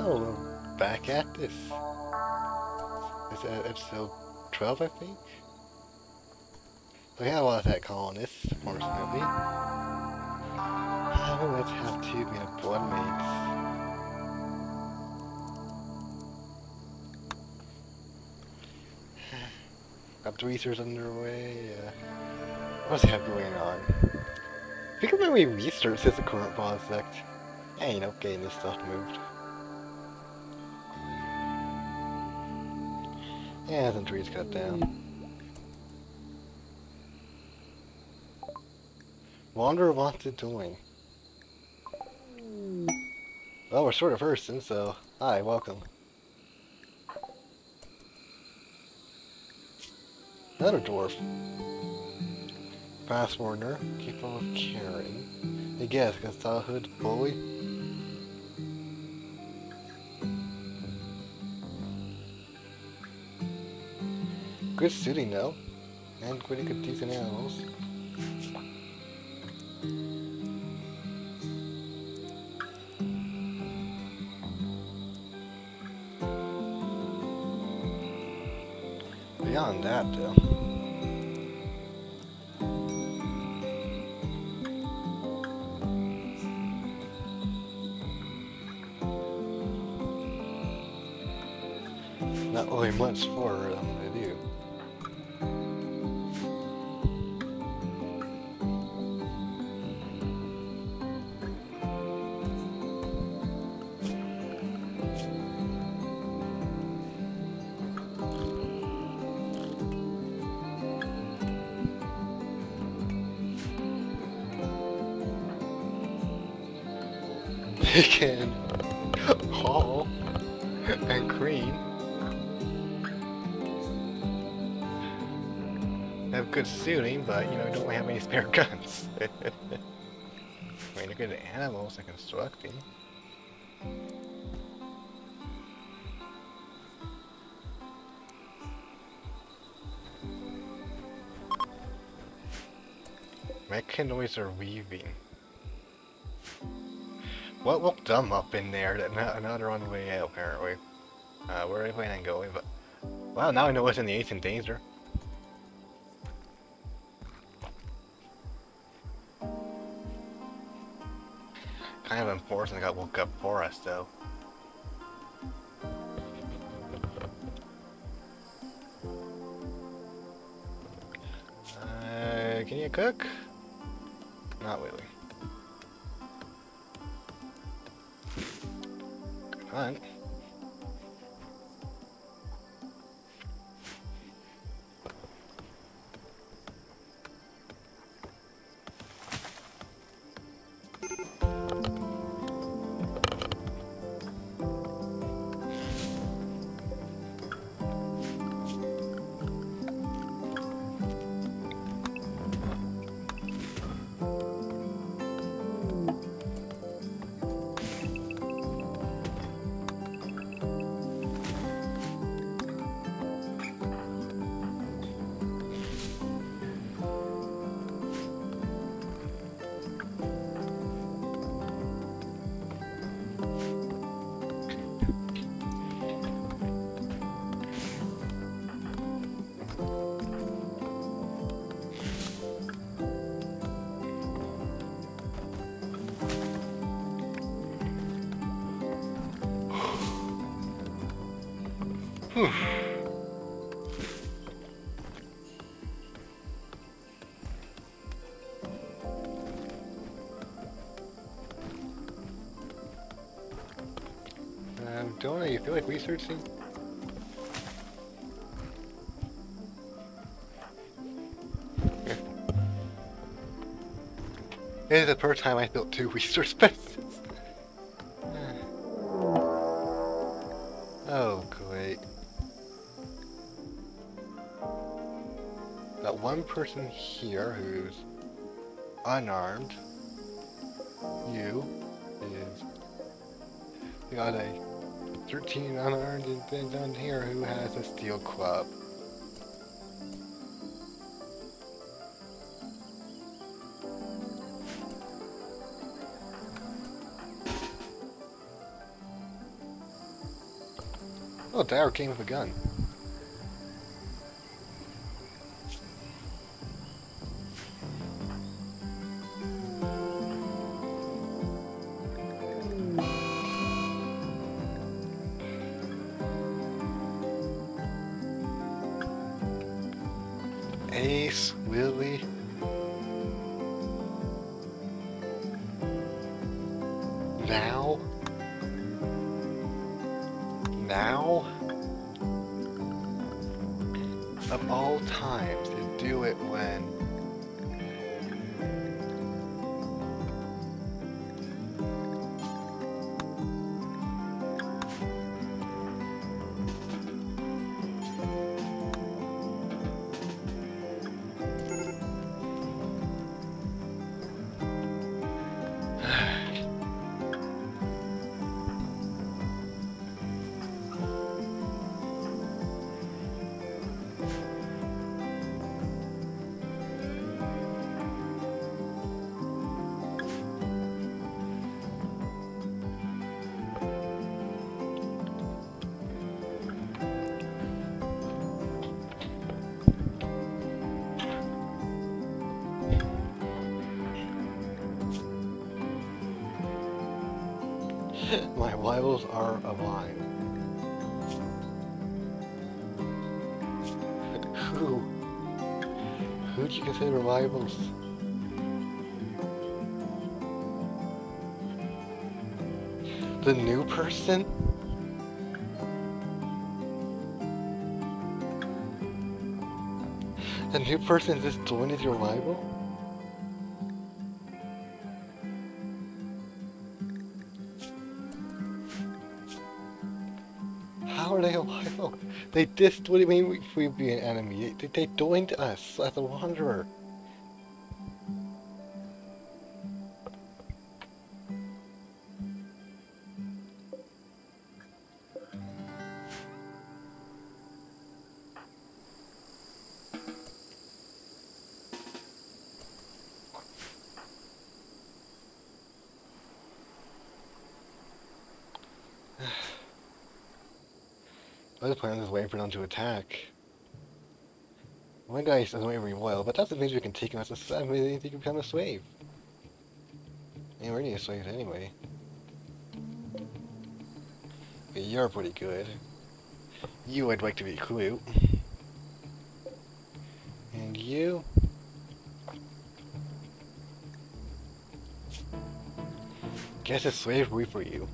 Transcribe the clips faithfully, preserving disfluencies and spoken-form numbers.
Well, we're back at this. Is that episode twelve, I think? We had a lot of that colonists, fortunately. Uh, let's have two be a blood mates. Got the research underway. Uh, what's that going on? I think when we research is the current project. Yeah, you know, getting this stuff moved. Yeah, some trees cut down. Wonder wants it doing. Well, we're sort of person, so hi, welcome. Another dwarf. Fast warner, capable of caring. I guess, against childhood bully. Good shooting though, and pretty good decent animals. Beyond that though. Not really much for them to do. They can haul and cream. Have good shooting, but you know, don't have any spare guns. I mean, they're good at animals and constructing. Mechanoids are weaving. What woke them up in there that not another on the way out, apparently. Uh, where are they planning on going? But well, now I know what's in the ancient danger. Kind of important got woke up for us, though. Uh, can you cook? Not really. Come on. Whew. Um, don't you feel like researching? This is the first time I built two research bases. Oh, great. Got one person here who's unarmed. You is. We got a thirteen unarmed and then down here who has a steel club. Oh, Dara came with a gun. Ace, Willie. Now? Now? Of all times to do it when... My rivals are alive. Who? Who do you consider rivals? The new person? The new person just joined as your rival? How are they a rival? They just, what do you mean we'd be an enemy? They, they joined us as a wanderer. I was planning on just waiting for them to attack. One guy doesn't wait very well, but that doesn't mean we can take him as a slave. Maybe he can become a slave. And we're already a slave anyway. But you're pretty good. You I'd like to recruit. And you? Guess it's slavery for you.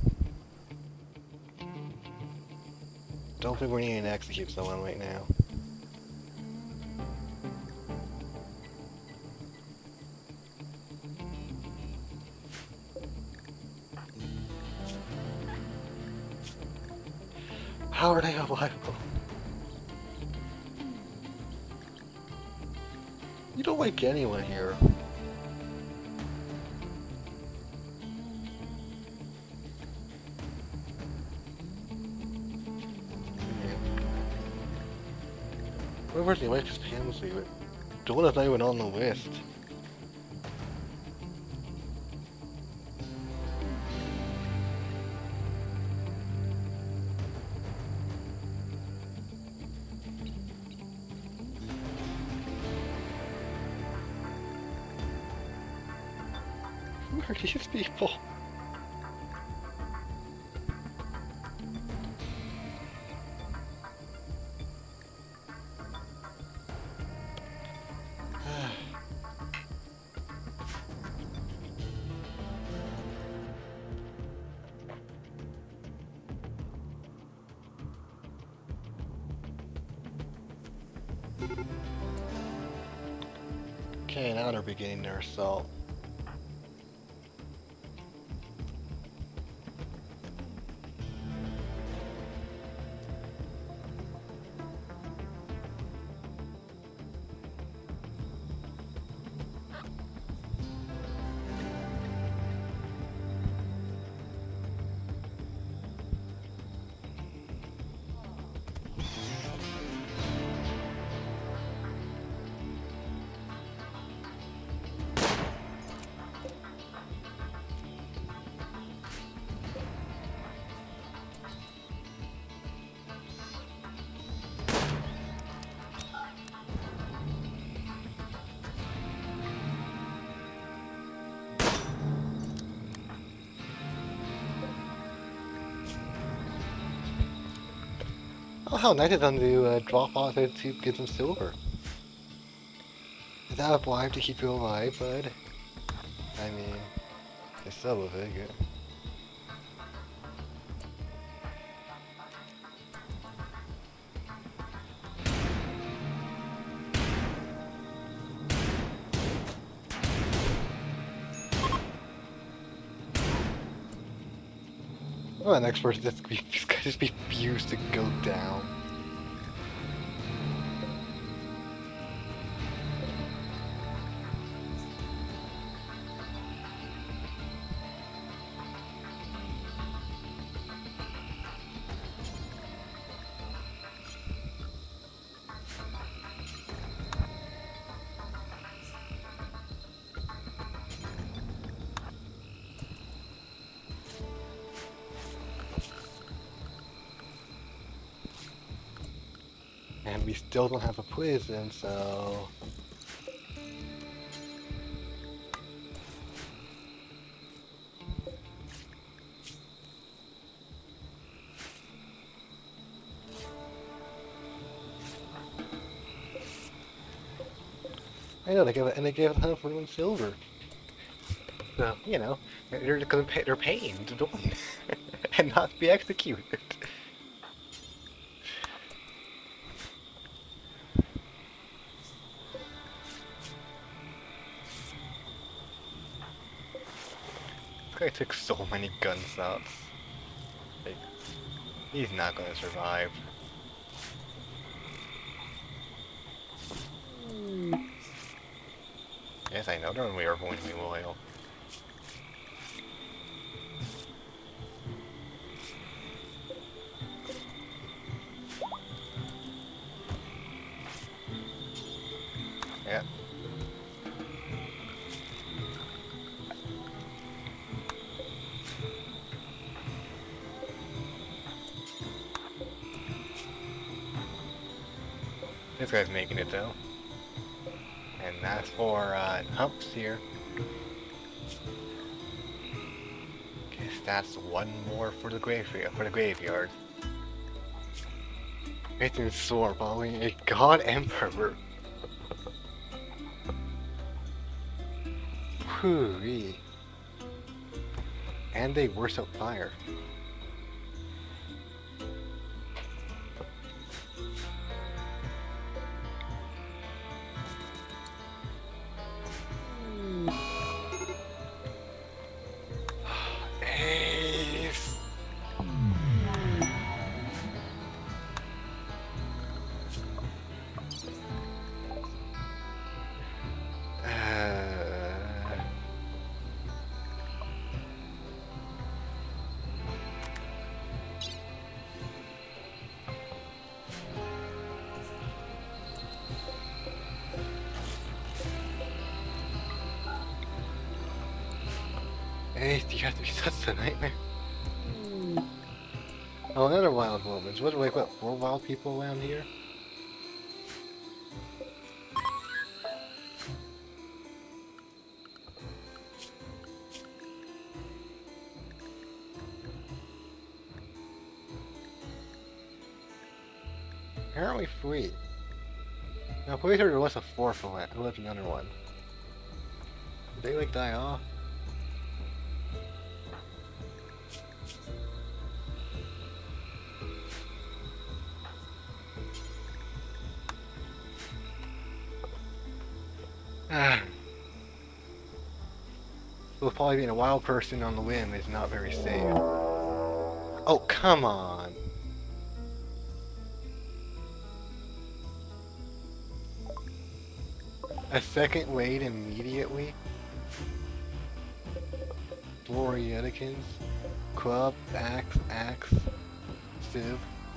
Don't think we're needing to execute someone right now. How are they alive? You don't like anyone here. Where's the Alexis Hamsley? Jonah's not even on the list. Who are these people? Okay, now they're beginning their assault. Oh, how nice of them to uh, drop off it to get some silver. Is that a bribe to keep you alive, bud? I mean, it's still a big. Oh, an expert just be just refused to go down. And we still don't have a prison, so... I know, they gave it, and they gave it one hundred forty-one silver. So, you know, they're, they're, pay, they're paying to join and not be executed. This guy took so many gunshots. Like, he's not gonna survive. Yes, I know that we are going to be loyal. Yeah. This guy's making it though. And that's for uh, humps here. Guess that's one more for the graveyard. For the graveyard. It's in sword following a god emperor. Whoo-wee. And they worship fire. Ace. Hey, you have to be such a nightmare. Oh, another wild moment. What, wait, what, four wild people around here? Apparently three. Now, I'm pretty sure there was a fourth one. Who was another one? Did they, like, die off? Ah. So probably being a wild person on the whim is not very safe. Oh, come on! A second raid immediately? Florieticans? Club, axe, axe, civ.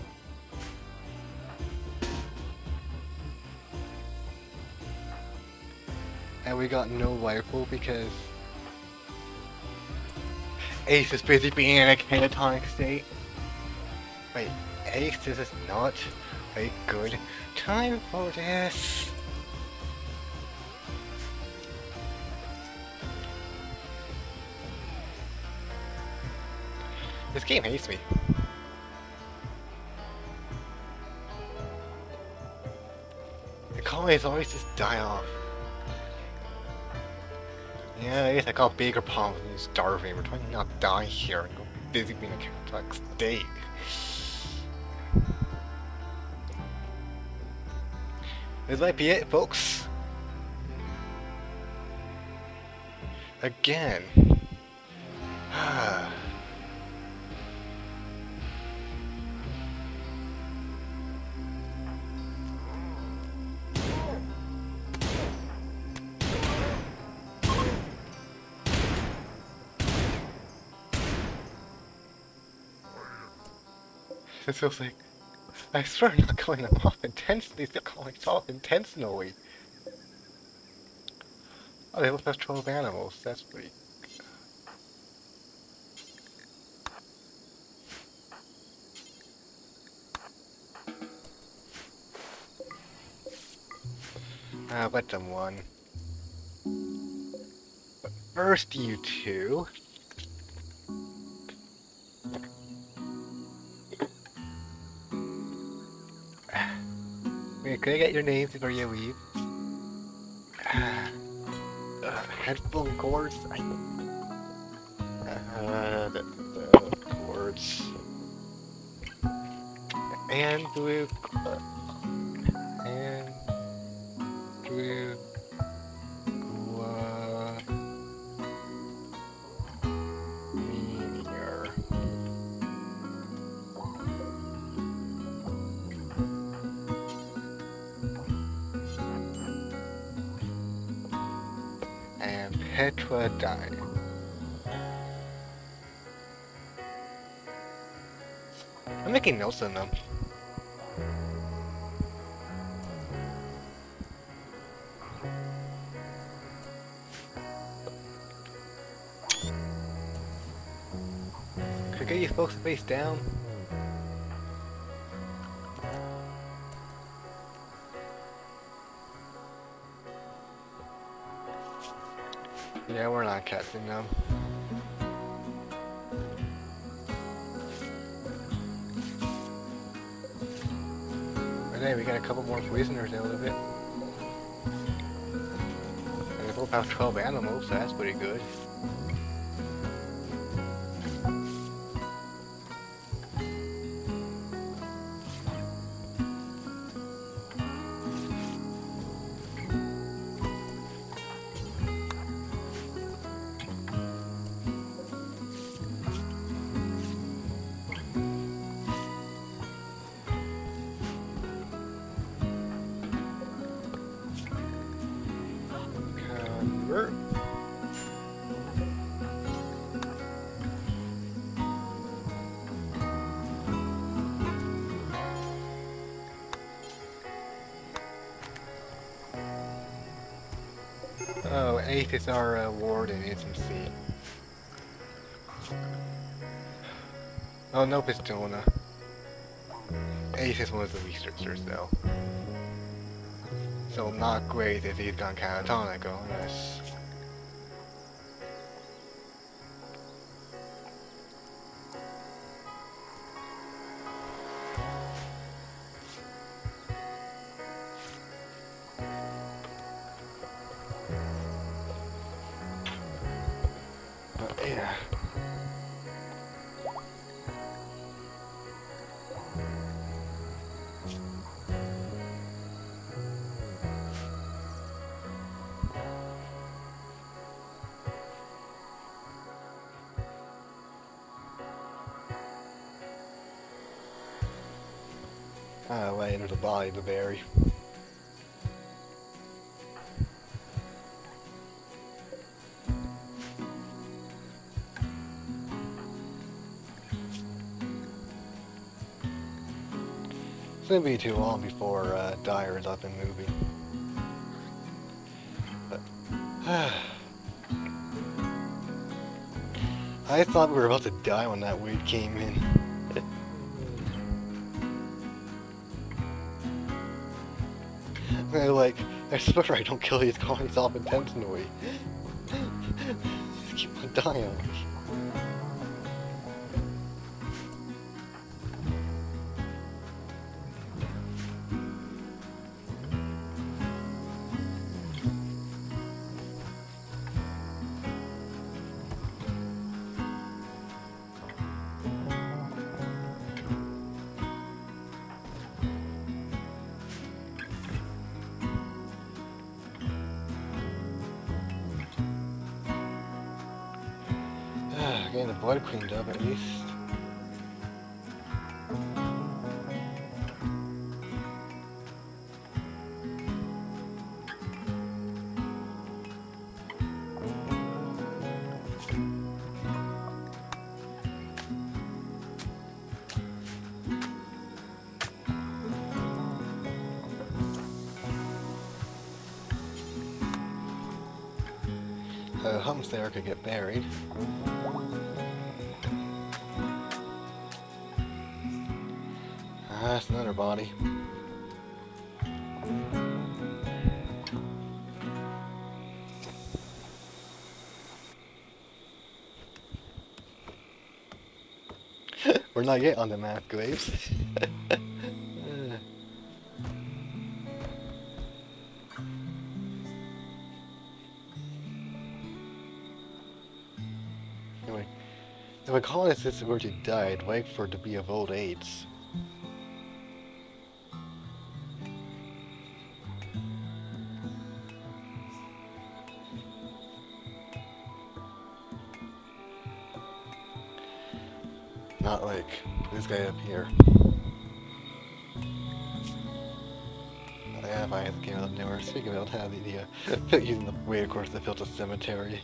And we got no rifle because Ace is busy being in a catatonic state. Wait, Ace, this is not a good time for this. This game hates me. colonies always just die off. Yeah, I guess I got bigger problems than starving. We're trying to not die here and go busy being a Catholic state. This might be it, folks. Again. This feels like, I swear I'm not calling them off intentionally, they're calling it off intentionally. Oh, they both have twelve animals, that's pretty Ah, uh, let them one. But first, you two. Wait, can I get your names before you leave? Uh, uh, headphone cords? I... Uh, the, the cords. Andrew... Uh, Andrew... Uh, Meteor. And Petra died. I'm making notes on them. Could I get you folks face down? Yeah, we're not catching them. But hey, we got a couple more prisoners out of it. And they both have twelve animals, so that's pretty good. Oh, eighth is our uh, ward in intimacy. Oh, nope, it's Jonah. eighth is one of the researchers, though. So not great if he's gone catatonic on us. Yeah. Ah, way into the body of the berry. It's gonna be too long before uh, Dyer is up and moving. But, I thought we were about to die when that weed came in. I like, I swear I don't kill these colonies off intentionally. Just keep on dying. getting the blood cleaned up at least. Uh, humps there could get buried. Ah, that's another body. We're not yet on the map, Graves. Anyway, if a colonist were to die, wait for it to be of old age. Not like this guy up here. Yeah, if I had the game a little newer. Speaking of, I have the idea using the way, of course, to build a cemetery.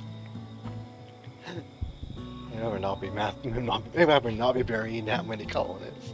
You know, not be math, not, maybe I would not be burying that many colonists.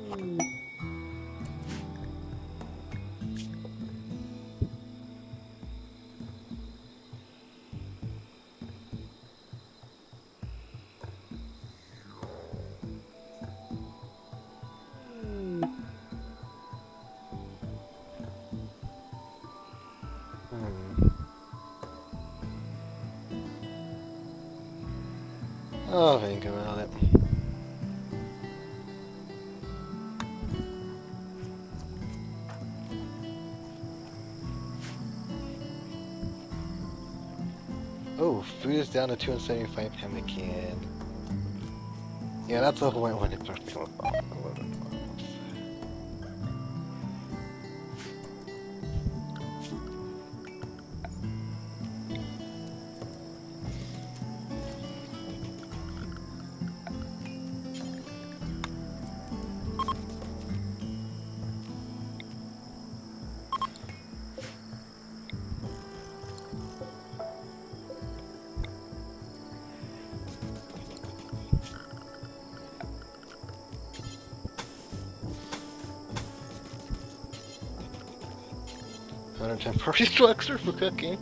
Oh, think about it. Oh, food is down to two hundred seventy-five hem again. Yeah, that's the whole point when it starts to come about. Another temporary structure for cooking.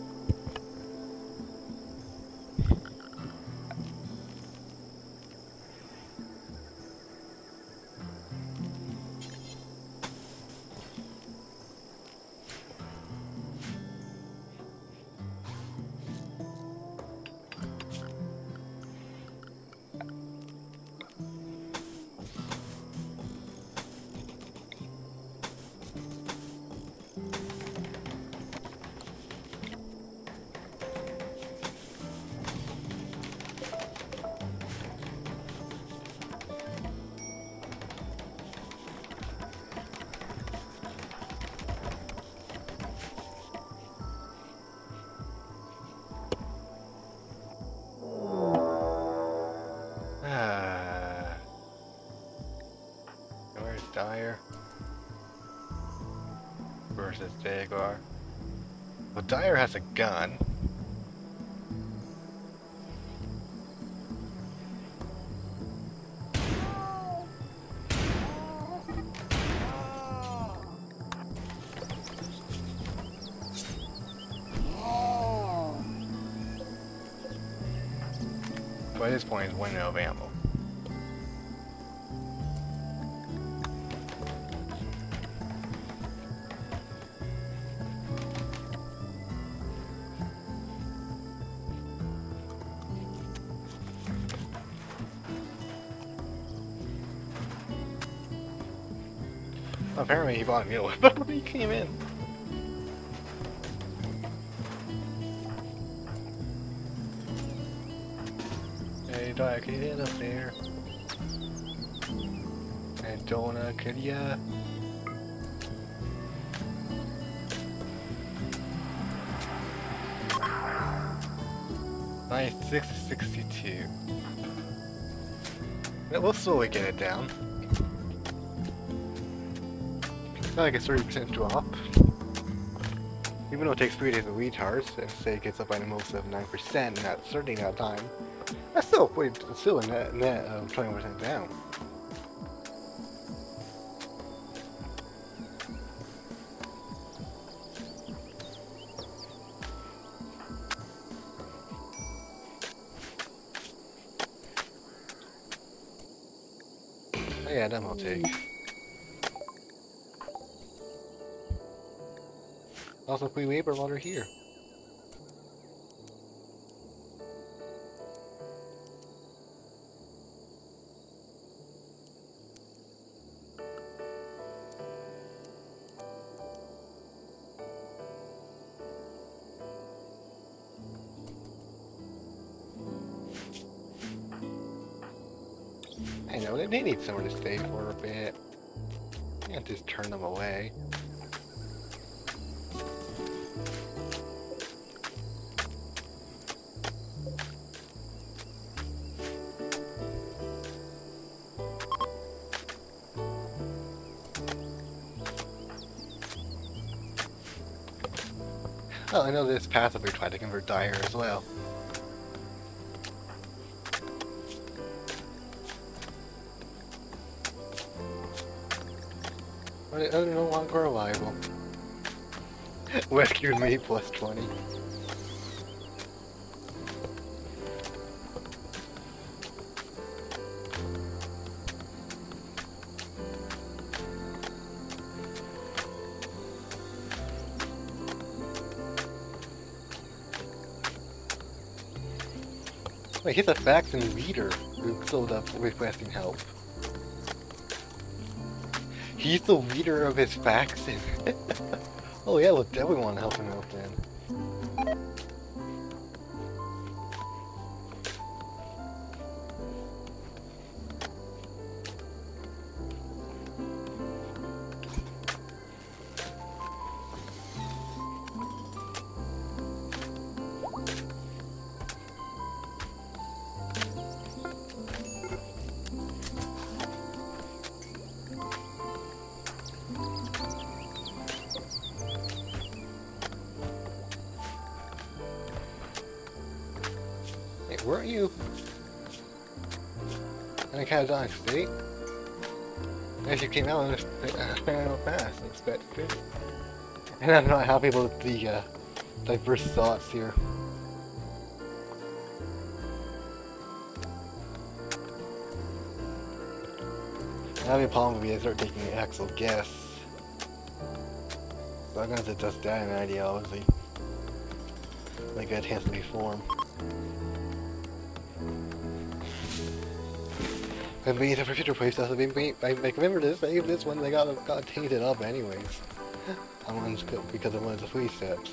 Dyer versus Jaguar. Well, Dyer has a gun. But at this point, he's running out of ammo. Apparently he bought a meal when he came in. Hey Dyer, can you get up there? And Donna, could ya? Nice, six sixty-two. We'll slowly get it down. It's not like a thirty percent drop. Even though it takes three days to recharge, and say it gets up by the most of nine percent in that certain amount of time, that's still pretty, still a net, net of twenty percent down. Oh yeah, that will take. Also, free labor while they're here. I know, they need somewhere to stay for a bit. You can't just turn them away. Oh, I know this passive we tried to convert dire as well. But I don't know longer reliable. Rescued me plus twenty. Wait, he's a faction leader who showed up requesting help. He's the leader of his faction. Oh yeah, we'll definitely want to help him out then. Weren't you in a catatonic state? As you came out in a fast, expected. And I'm not happy about the uh, diverse thoughts here. That'll be a problem if I start taking an actual guess. So I'm going to test that in ideology. Like that has to be formed. I mean, for future playstyles, I mean, I, I remember this, I this one, they got, got tainted up anyways. I wanted to, because of one of the free steps.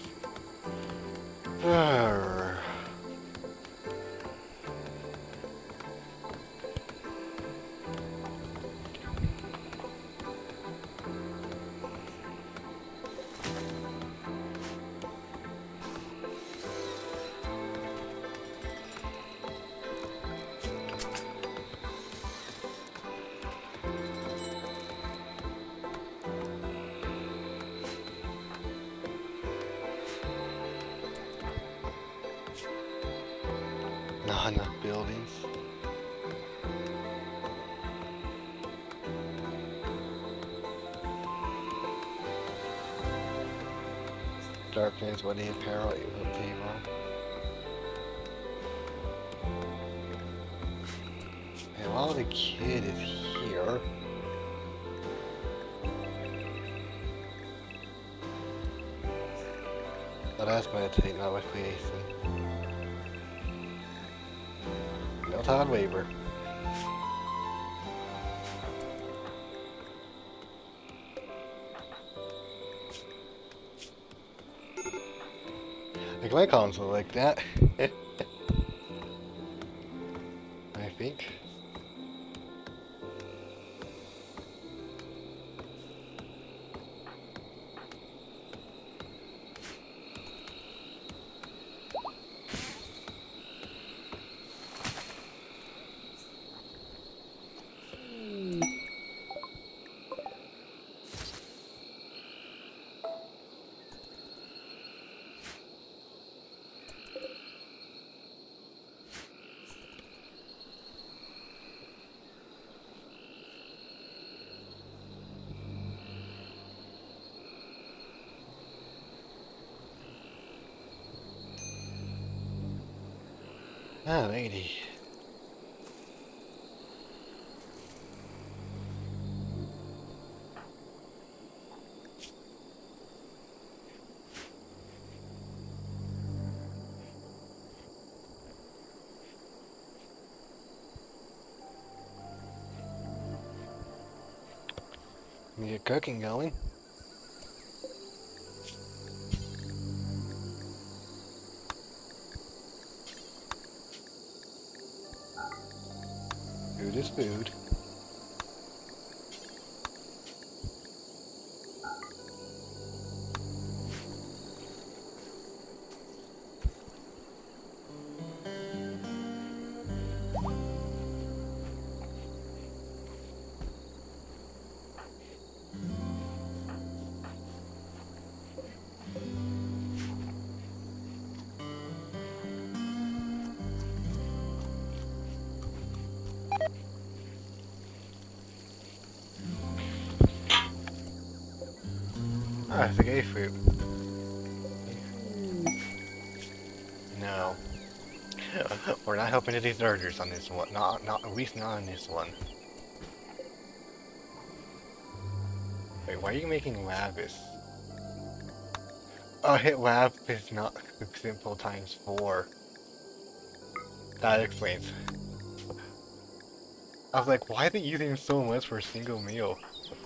Not enough buildings. Darkness, what do you apparel you will table? And while the kid is here, but that's going to take not with creation. No time waiver. Like my console like that. I think. Alrighty. Get cooking going. Food is food. Ah, it's a gay fruit. No. We're not helping these urgers on this one. Not, not, at least not on this one. Wait, why are you making lapis? Oh, hit lapis not simple times four. That explains. I was like, why are they using so much for a single meal?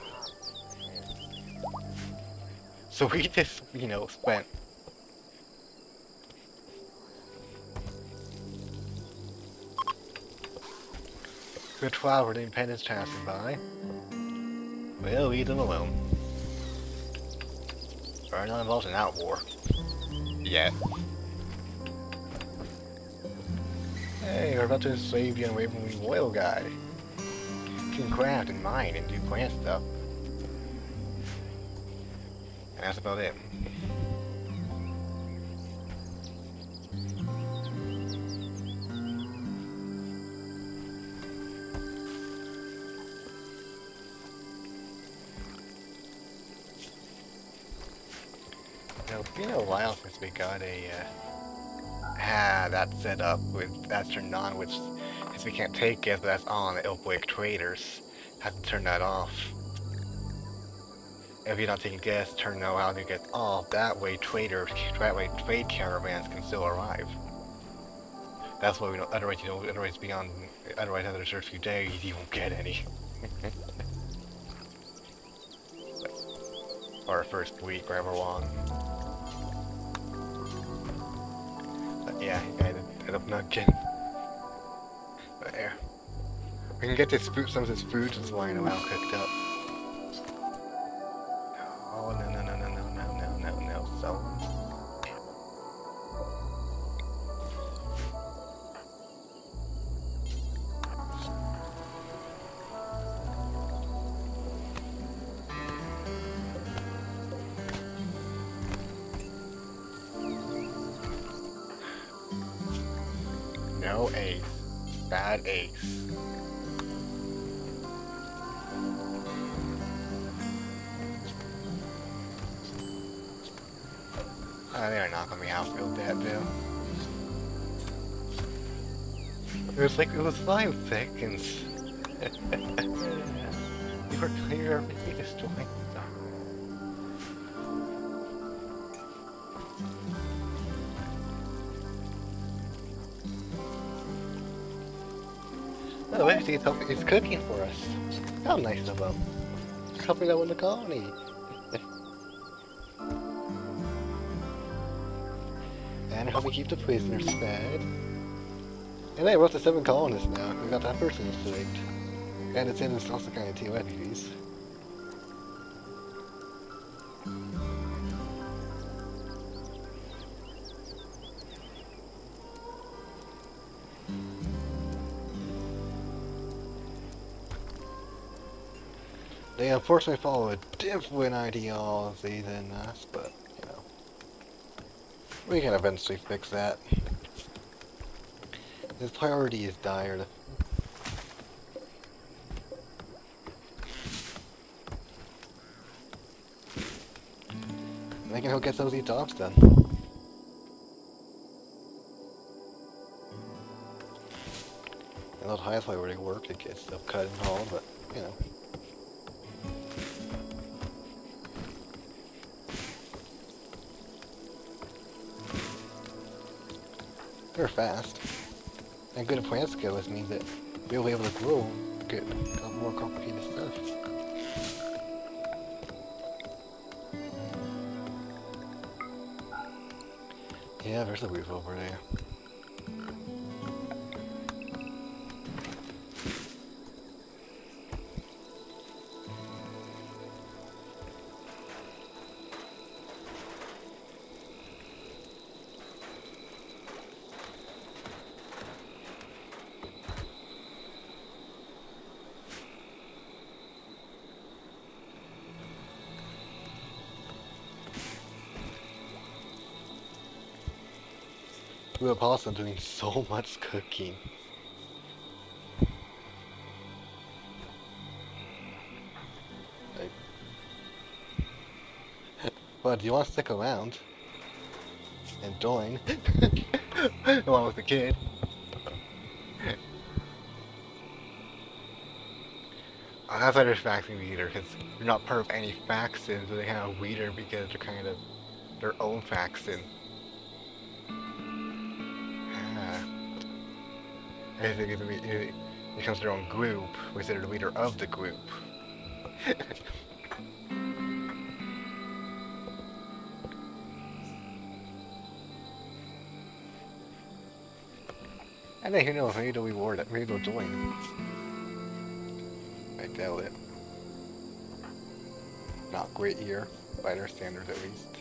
So we just, you know, spent. Good flower, the independence passing by. We'll leave them alone. We're not involved in that war. Yet. Hey, we're about to enslave the unwavering loyal guy. Can craft and mine and do plant stuff. And that's about it. Now, it's been a while since we got a, uh, ah, that set up with, that's turned on, which, since we can't take it, but that's on, it'll break traders. Have to turn that off. If you're not taking guests, turn no how to get off. That way, traders, that way, trade caravans can still arrive. That's why we don't. Otherwise, you know, otherwise beyond, otherwise after the first few days, you won't get any. Or first week, wherever long. But yeah, I ended up not getting. But yeah, we can get this food. Some of this food is lying around cooked up. Oh no no no no no no no no no so. No ace. Bad ace. Oh, they are not gonna be outfield that though. It was like it was five seconds. You were clear already destroying stuff. Oh, actually, it's, helping, it's cooking for us. How nice of them. It's helping out in the colony. And help me keep the prisoners fed. And I wrote the seven colonists now. We got that person enslaved. And it's in it's also kind of two entities. They unfortunately follow a different ideology than us, but, you know, we can eventually fix that. His priority is dire. I think he'll get some of these jobs done. the highest way where they work to get stuff cut and hauled, but, you know. They're fast. And good plant skills means that we'll be able to grow, get more complicated stuff. Yeah, there's a roof over there. We have Paulson doing so much cooking. Like, but do you want to stick around and join along with the kid? Oh, that's why there's faction leader, because you're not part of any faction, so they have a leader because they're kind of their own faction. I think it, it becomes their own group, which they're the leader of the group. I think who knows, maybe they'll reward it, maybe they'll join. I doubt it. Not great year, by their standards at least.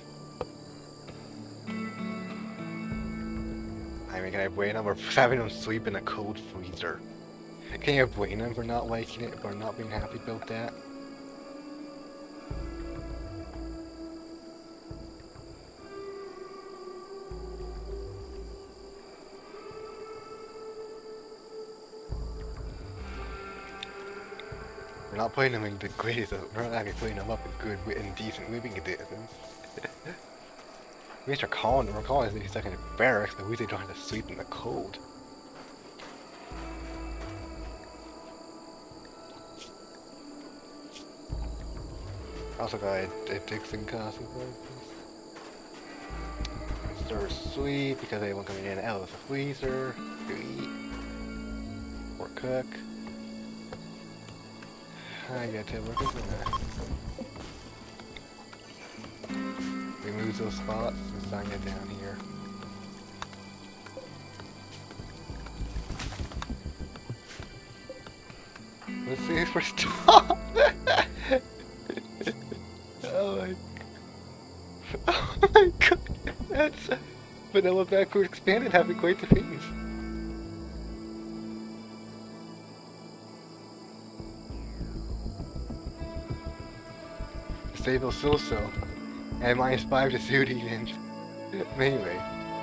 I mean, can I blame them for having them sleep in a cold freezer? Can you blame them for not liking it, or not being happy about that? We're not putting them in the greatest, we're not actually putting them up in good and decent living conditions. At least they're calling them, we're calling these like in a barracks, but at least they don't have to sleep in the cold. Also got a, a Dixon consequences. Stir sweet because they won't come in and out of the freezer to eat or cook. I got to look at that. Remove those spots and sign it down here. Let's see if we're stopped. Oh my, oh my god, that's vanilla backward expanded having quite the things. Disable so-so, and minus five to shooting and melee.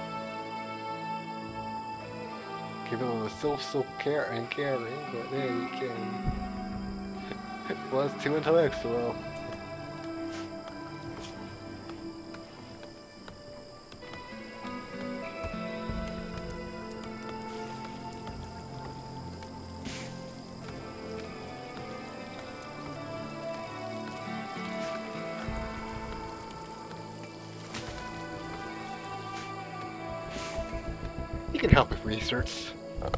Capable of so-so care and carrying, but there you can. Plus two intellectual. You can help with research.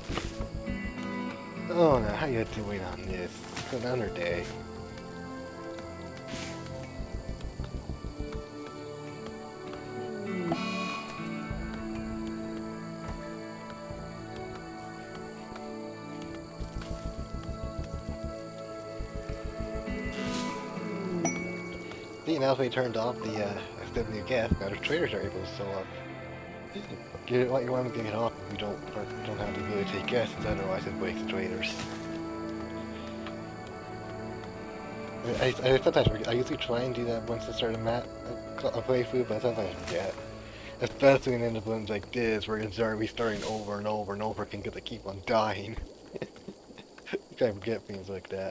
Oh no, how you doing on this? It's another day. See, now if we turned off the uh, accept new guest, now the traders are able to still up. Get it what you want to get it off if we don't, or don't have to really take guesses, otherwise it breaks the traders. I, I, I sometimes forget, I usually try and do that once I start a map, a, a playthrough, but sometimes I forget. Especially in the ones like this, where it's already restarting over and over and over again because I keep on dying. You kind of forget things like that.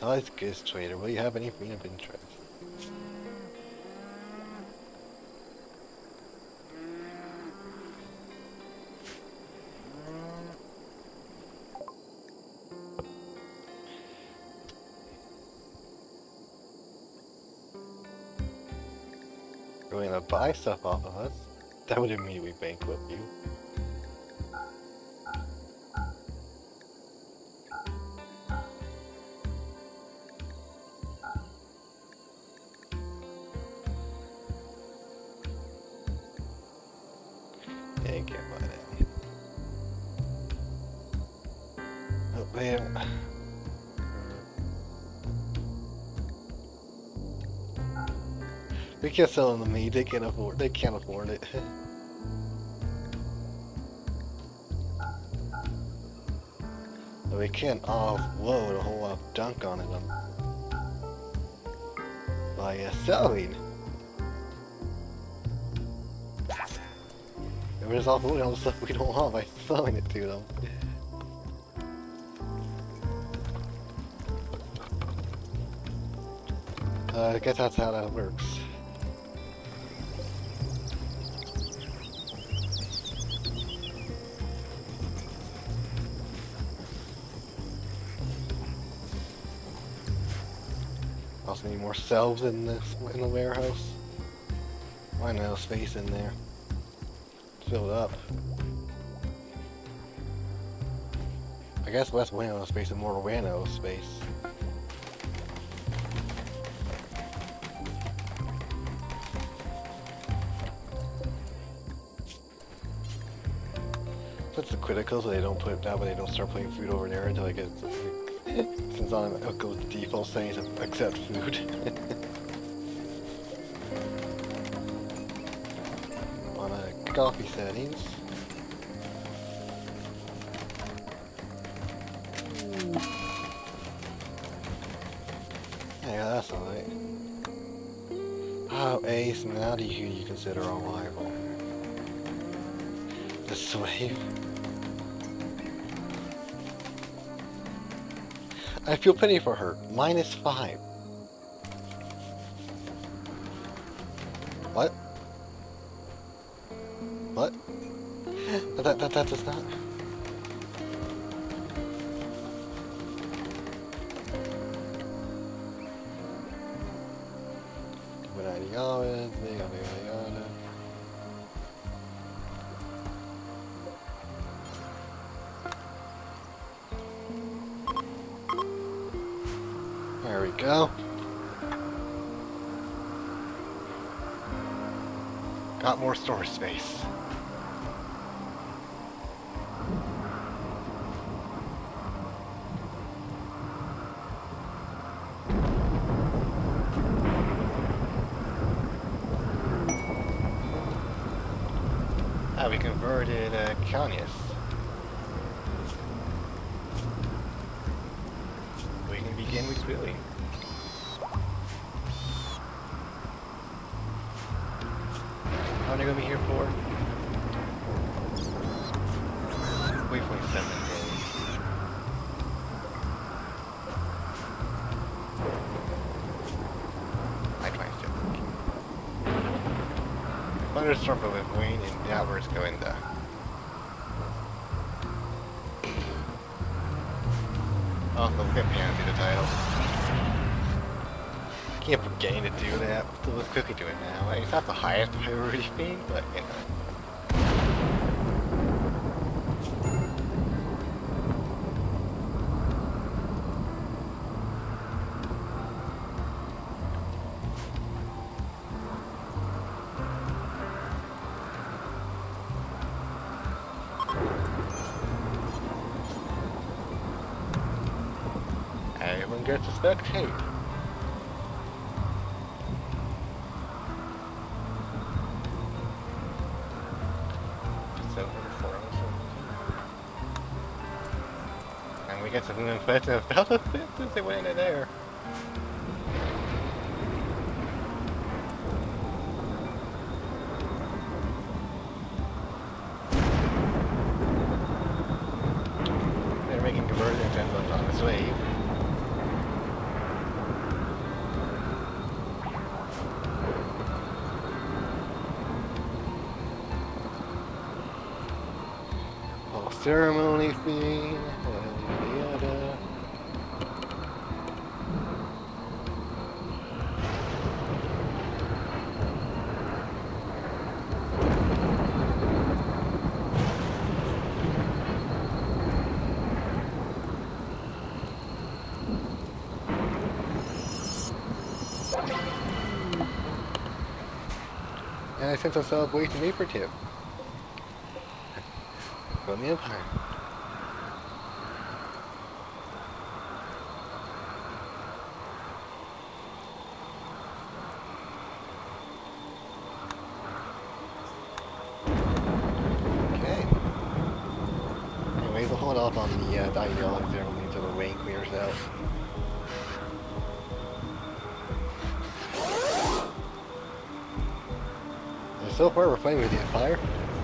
Oh, that's good, trader. Will you have anything of interest? You're gonna buy stuff off of us? That would immediately bankrupt you. Yeah, you can't buy that. Oh, man. We can't sell them to me. They can't afford. They can't afford it. We can't offload a whole lot of junk on them by uh, selling. And we're just offloading all the stuff we don't want by selling it to them. Uh, I guess that's how that works. Also need more shelves in this in the warehouse. Why no space in there? Fill it up. I guess less warehouse space and more warehouse space. That's the critical, so they don't put that, but they don't start putting food over there until it gets. Since on it goes to default settings to accept food. On a coffee settings. Yeah, that's alright. Oh, Ace, now do you, you consider a rival? The slave? I feel pity for her. Minus five. What? What? That that that does not. Yada yada yada yada. There we go. Got more storage space. Ah, we converted uh, colonists. We can begin recruiting. How long are they gonna be here for? Wait for seven days. I try to. Thunderstorm with wind and downwards going to. Oh, we'll get Pansy the title. Can't forget to do that. So let's quickly do it now. Like, it's not the highest priority thing, but you know. Everyone gets to spectate. And we get some infected fellows since they went into there. They're making conversion engines on this wave. ceremony thing. Yada, yada. And I sense a celebration vapor tip from the Empire. Okay. Anyways, we'll hold off on the uh, ideology ceremony until the rain clears out. And so far, we're playing with the Empire.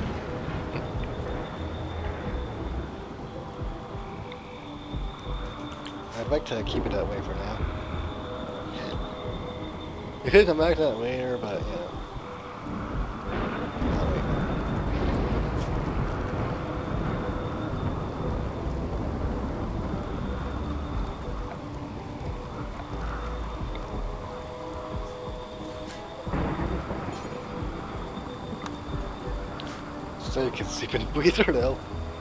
I'd like to keep it that way for now. We could come back to that later, but you know. I'll wait. So you can sleep and breathe her now.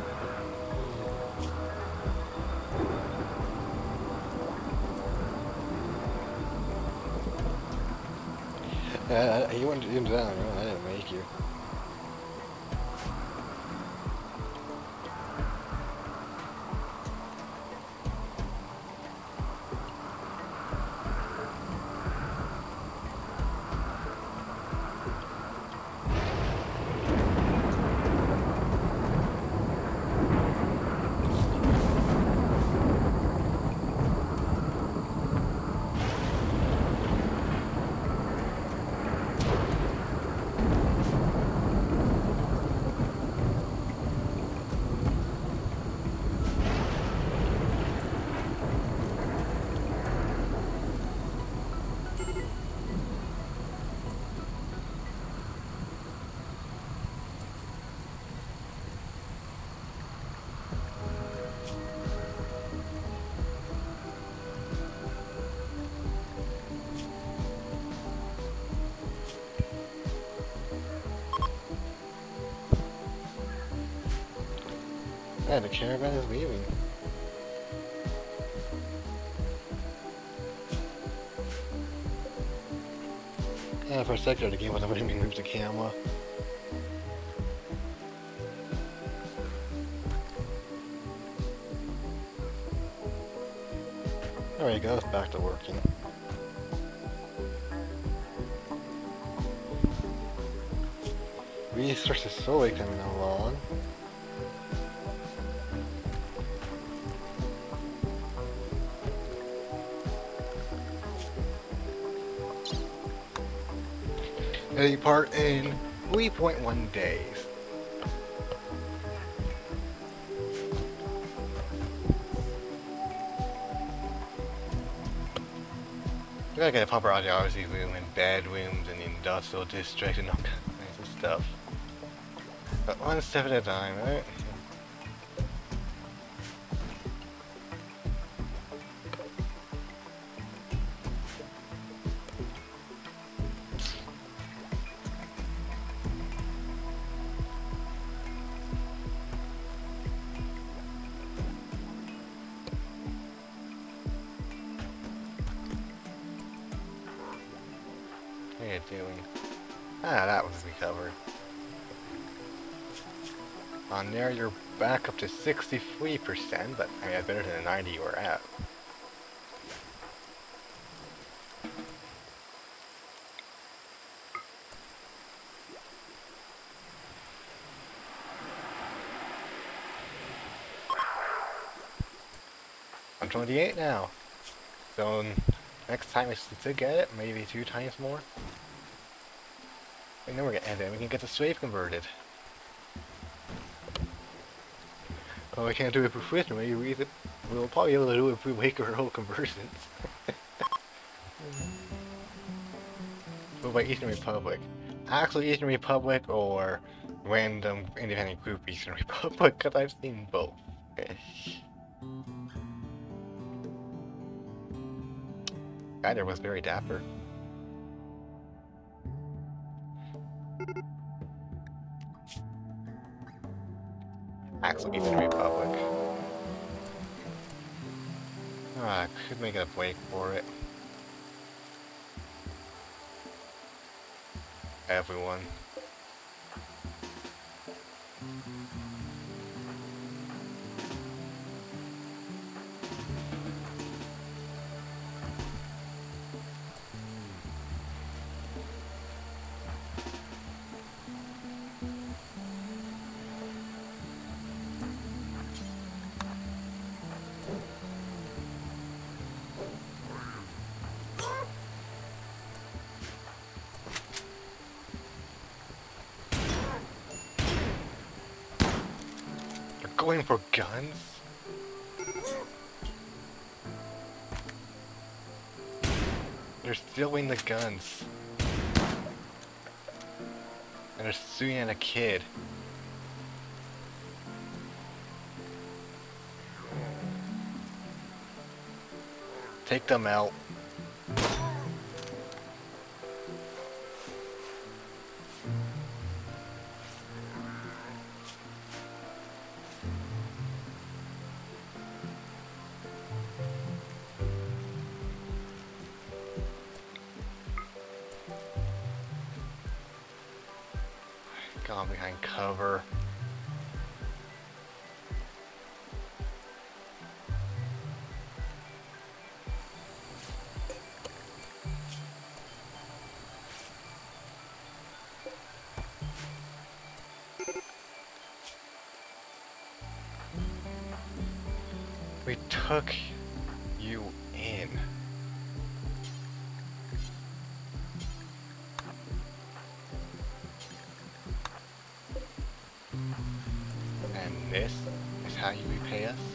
Uh, you wanted to do that, right? I didn't make you. Yeah, the caravan is leaving. Yeah, for a second the game wasn't letting me move the camera. There we go, it's back to working. Resources slowly coming along. They depart in three point one days. We gotta get a proper audiology room and bedrooms and the industrial district and all kinds of stuff. But one step at a time, right? What are you doing? Ah, that was recovered. On there, you're back up to sixty-three percent, but I mean, that's better than the ninety you were at. I'm twenty-eight now. So next time I should get it, maybe two times more. And then we're gonna, and then we can get the slave converted. Well, we can't do it for free, maybe we, we'll probably be able to do it if we make our whole conversions. What about Eastern Republic? actual Eastern Republic or random independent group Eastern Republic, because I've seen both. Guy there was very dapper. Actual Eastern Republic. Oh, I could make a break for it. Everyone. Going for guns? They're stealing the guns. And they're shooting at a kid. Take them out. Gone behind cover. We took you in. And this is how you repay us?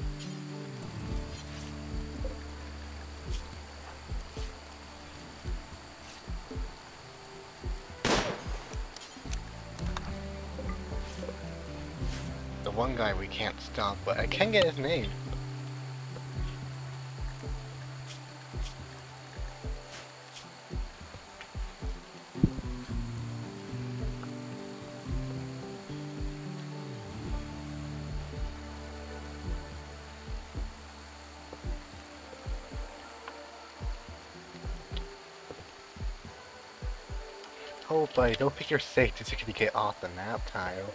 The one guy we can't stop, but I can get his name. Oh buddy, don't think you're safe just because you get off the map tile.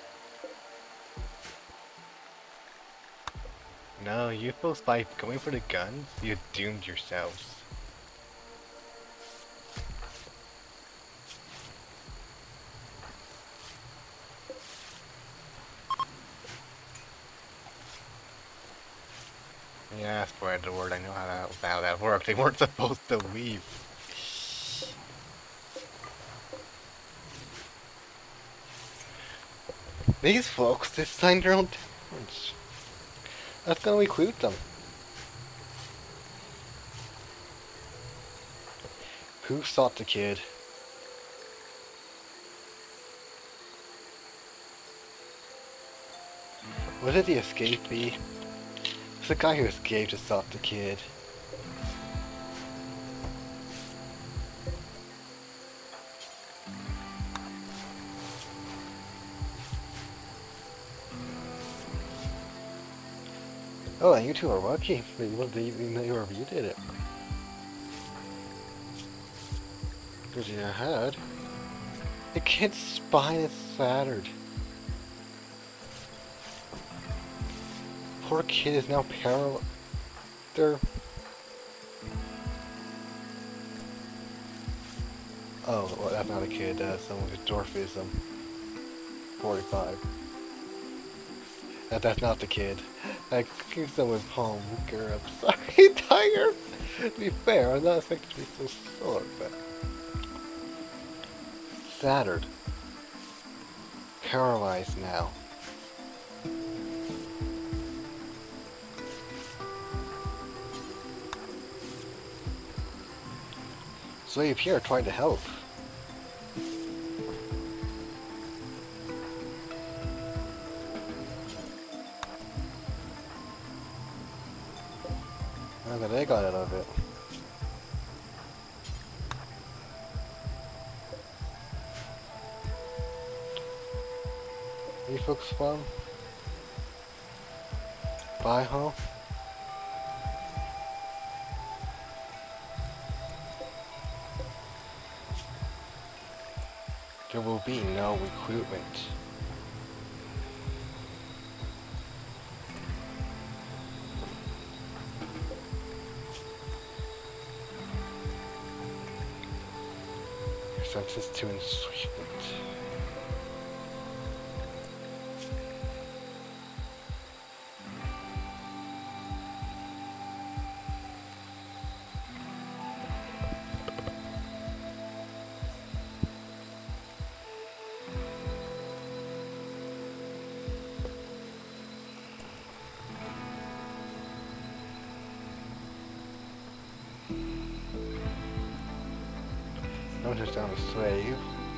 No, you feel by going for the guns, you doomed yourselves. Yeah, spread the word, I know how that, how that worked. They weren't supposed to leave. These folks just signed their own terms. That's gonna recruit them. Who sought the kid? Was it the escapee? It's the guy who escaped and sought the kid. Oh, and you two are lucky. You didn't even know whoever you did it. Because you had. The kid's spine is shattered. Poor kid is now paralyzed. They're... Oh, well, that's not a kid. That's someone with dwarfism. forty-five. That, that's not the kid. I think someone's home. Girl, I'm sorry, Tiger. To be fair, I'm not expecting to be so sore, but... Shattered. Paralyzed now. Slave here tried to help. they got out of it. You folks fun? Bye, huh? There will be no recruitment. Your senses to enslavement. Don't just down a slave.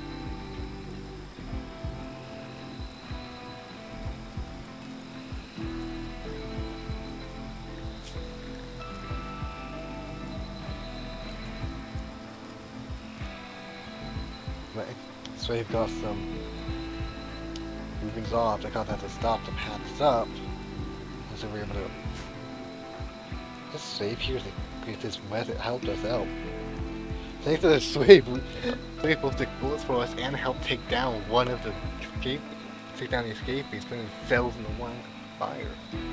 But slave got some movings off. I got that to stop to pass up. And so we were able to just save here to get this method helped us out. Thanks to the slave, slave both took bullets for us and helped take down one of the escape, take down the escapees, putting themselves in the one fire.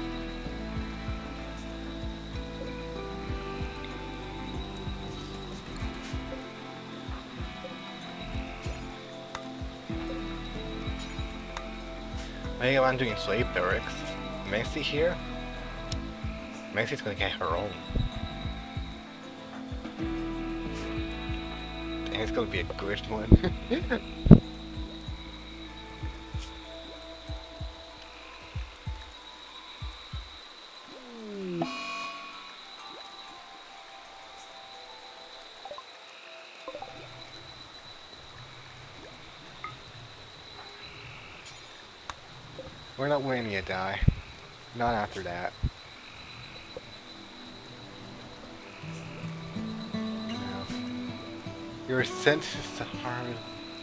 I think I'm doing slave barracks. Maxie here. Maxie's gonna get her own. It's gonna be a good one. We're not winning a die. Not after that. Your senses to harm.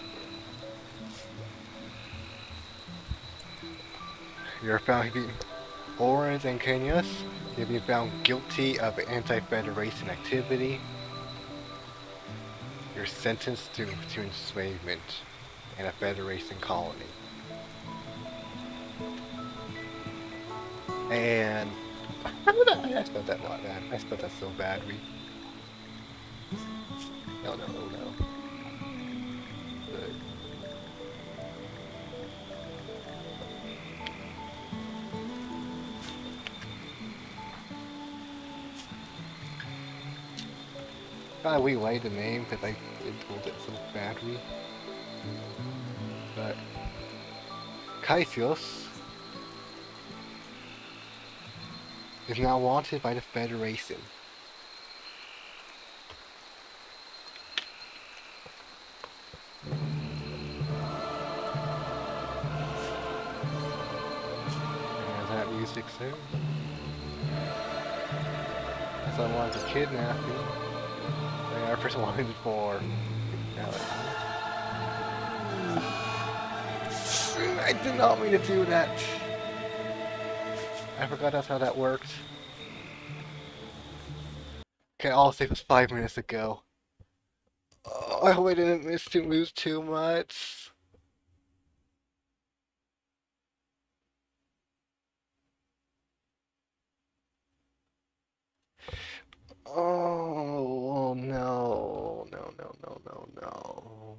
You're found to be Orange and Kenyas. You've been found guilty of anti-Federation activity. You're sentenced to, to enslavement in a Federation colony. And I spelled that not bad. I spelled that so badly. No, no, no, no. Good. Gotta rewrite the name because I told it so badly. But Caesius is now wanted by the Federation. Music there. That's I wanted to kidnap you. The other person wanted it for. I did not mean to do that. I forgot that's how that worked. Okay, all save was five minutes ago. Oh, I hope I didn't miss to lose too much. Oh, no, no, no, no, no, no.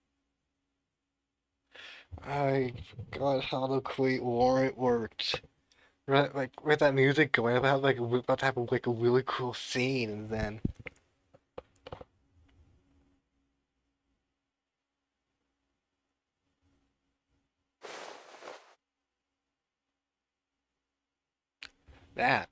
I forgot how the Quake Warrant worked. Right, like, with that music going, about like, we're about to have like a really cool scene, and then... that.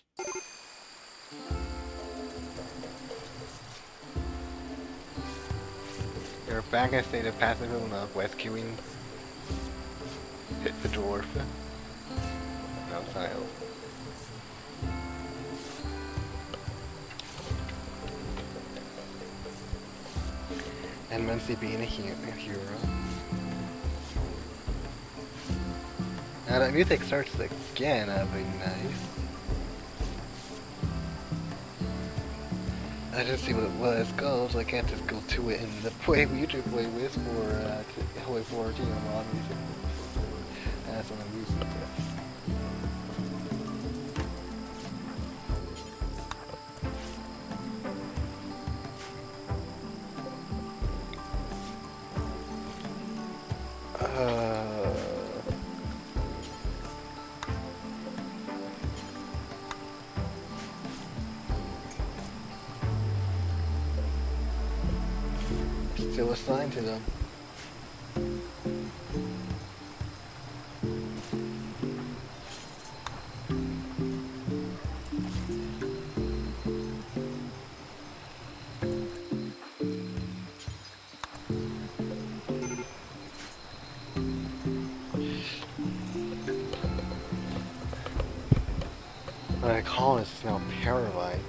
You're back in a state of passive of rescuing hit the dwarf. No, it's not. And Muncie being a, he a hero. Now that music starts again, that'd be nice. I just see what it was goes, I can't just go to it in the way we usually play with for uh to, for you know mod music. That's what I'm using this. Uh Still assigned to them. My colonist is now paralyzed.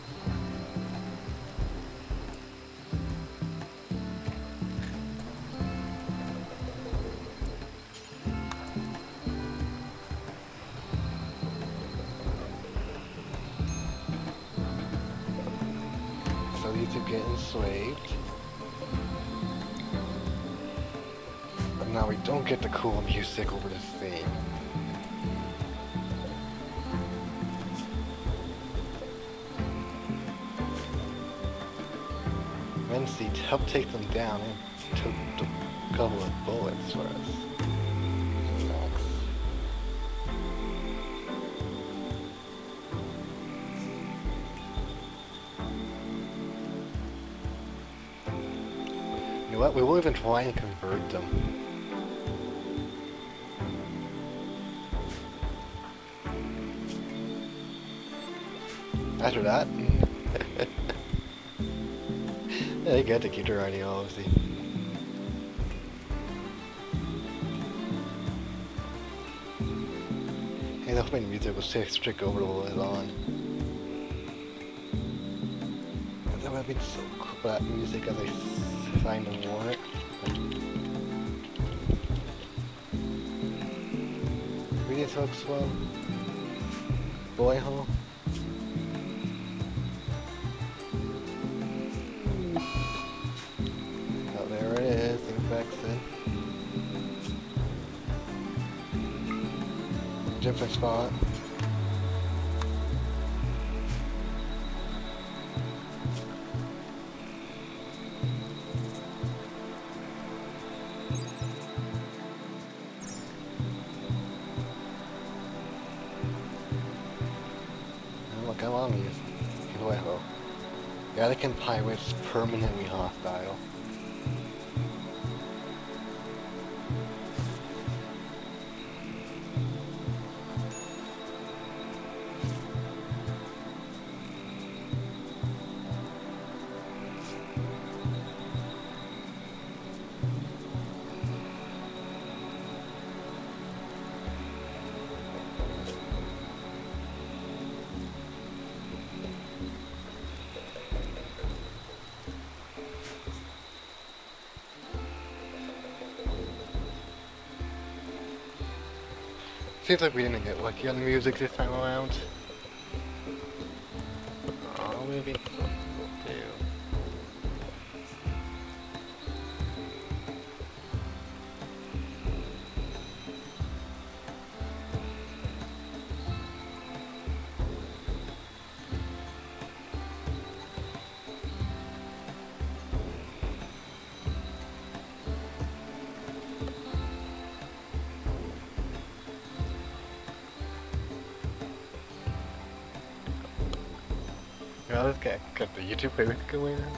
So these two get enslaved. But now we don't get the cool music over the thing. Mency helped take them down and took a couple of bullets for us. Relax. You know what? We won't even try and convert them. After that, they get to keep their ideology. Hey, that's when music was so strict over what on. That would have been so cool, that music as I signed the warrant. Reading so slow. Boy, huh? Different spot. Oh, come on, these Kiloeho. Vatican pirates permanently hostile. Seems like we didn't get lucky on the music this time around. Oh, maybe we'll do. Yeah, this guy got the YouTube favorite going on.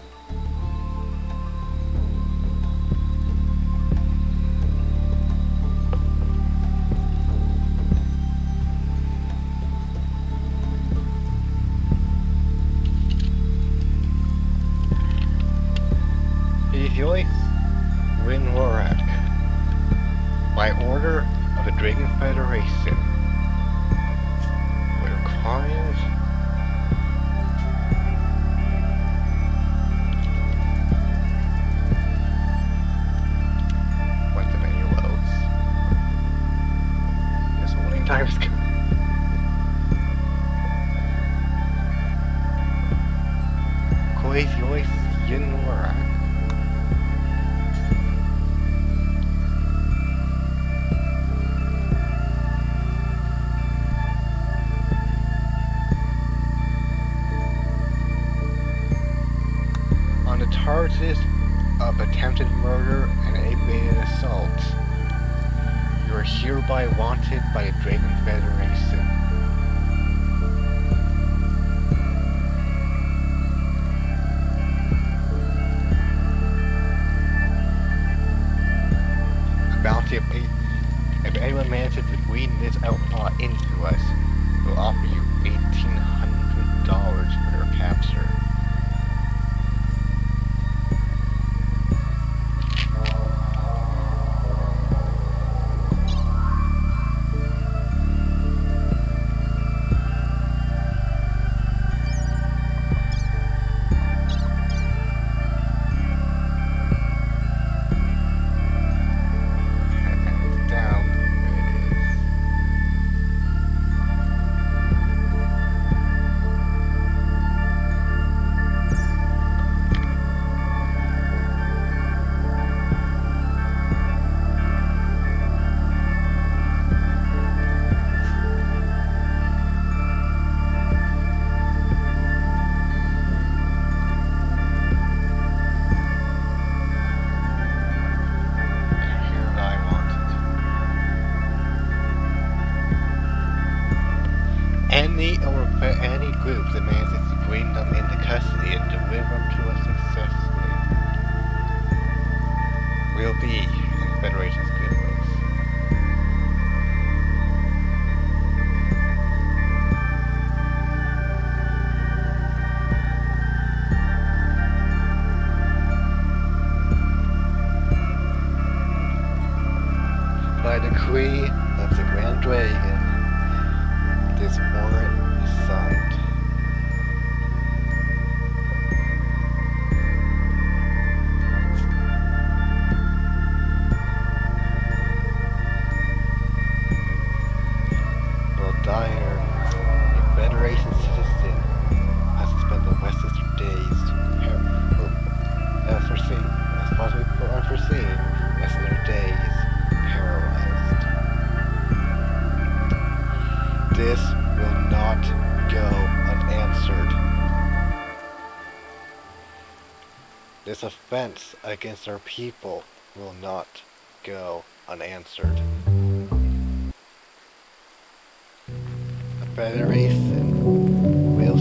Enjoy Rimworld by order of the Dragonic Federation. Where crimes attempted murder, and aggravated assault. You are hereby wanted by the Dragonic Federation. A bounty of eight. If anyone manages to weed this outlaw into us, we'll offer you eighteen hundred dollars for their capture. Any or any group that manages to bring them into custody and deliver them to us successfully will be in the Federation's good books. By decree of the Grand Dragon, this warrant is signed. Well, Dyer, a Federation citizen, has to spend the rest of their days, as foreseen, as possibly unforeseen, rest of their days paralyzed. This will not go unanswered. This offense against our people will not go unanswered. The Federation will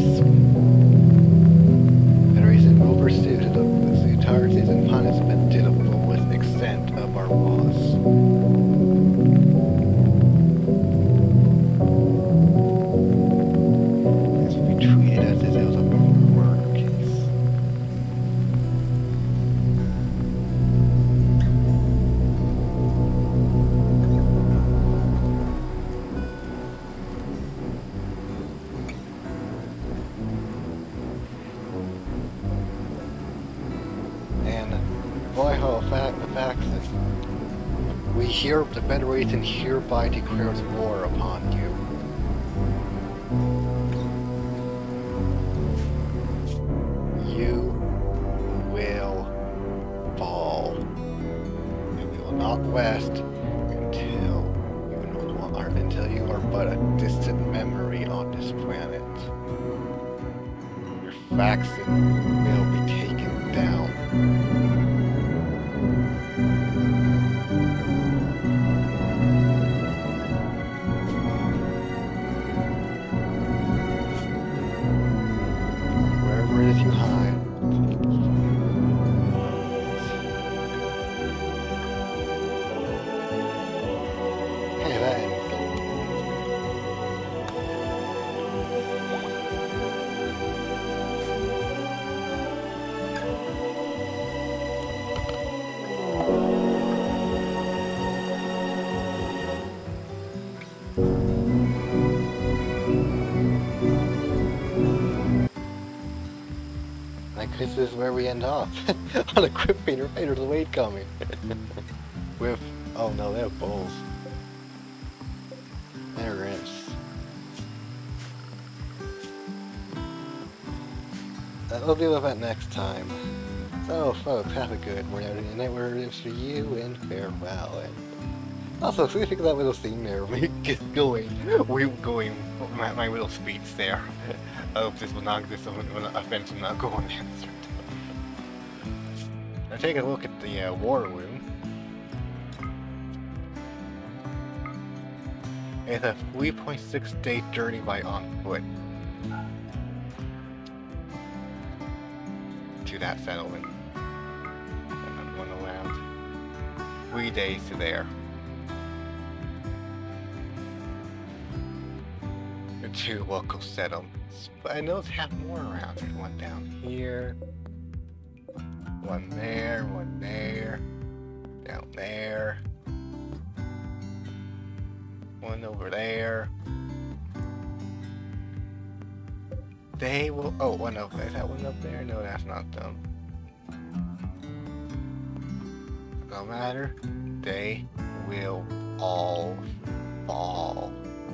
Federation will pursue the, the charges and punishment to the fullest extent of our laws. Well, fact, the fact that we hear the Federation hereby declares war upon you. You will fall. And we will not rest until you no longer, until you are but a distant memory on this planet. Your faction will be taken down. You hide. Hey, that ends. This is where we end off. On a cliffhanger, right, there's a wait coming. With, oh no, they have bulls. They're imps. We'll deal with that next time. So, folks, have a good one. And that word for you, and farewell. And also, so you think of that little scene there, me just going, we going, my, my little speech there. I hope this will not, this will, offense will not go unanswered. Let's take a look at the uh, war room. It's a three point six day journey by on foot to that settlement. And then one around. Three days to there. The two local settlements. But I know they have more around. There's one down here. One there, one there. Down there. One over there. They will. Oh, one over there. Is that one up there? No, that's not them. No matter. They will all fall.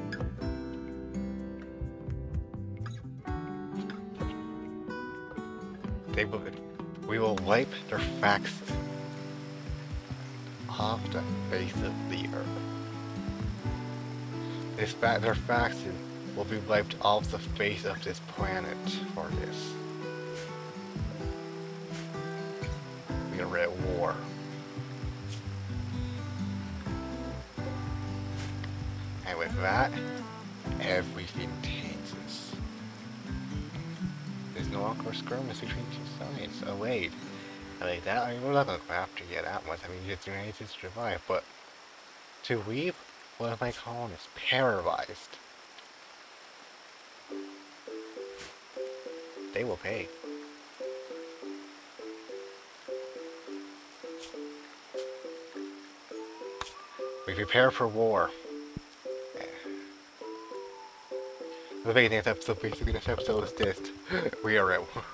They will. We will wipe their facts off the face of the earth. This fa their faction will be wiped off the face of this planet for this. We are at war. And with that, everything changes. There's no awkward skirmish between two sides. Oh wait. I like that. I mean, we're not gonna go after you that much. I mean, you're doing anything to survive, but to leave one of my colonists paralyzed. They will pay. We prepare for war. The beginning of this episode, basically this episode is just, we are at war.